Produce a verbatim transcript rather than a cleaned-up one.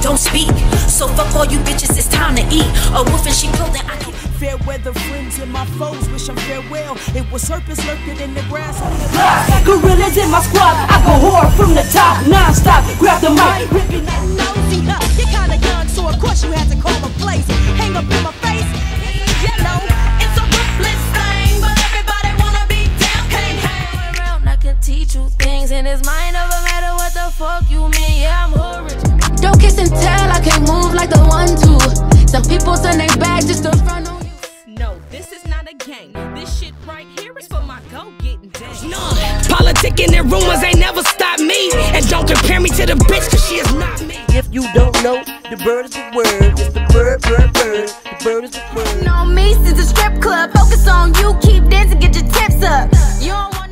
don't speak. So fuck all you bitches, it's time to eat. A wolf and sheep clothing, I can fair weather friends and my foes wish I'm farewell. It was serpents lurking in the grass. Gorillas in my squad, I go hard from the top, non-stop. Grab the mic, ripping that nosy, huh? You're kinda young, so of course you had to call a place. Hang up in my face, yellow. It's a ruthless thing, but everybody wanna be down. Can't hang around, I can teach you things, and it's mine, no matter what the fuck you mean. Yeah, I'm horrid. Don't kiss and tell, I can't move like the one two. Some people turn their back just to front on you. No, this is not a gang. This shit right here is for my go-getting days. No, politicking and rumors ain't never stopped me. And don't compare me to the bitch, cause she is not me. If you don't know, the bird is the word. It's the bird, bird, bird. The bird is the word. No, me since the strip club. Focus on you, keep dancing, get your tips up. You don't want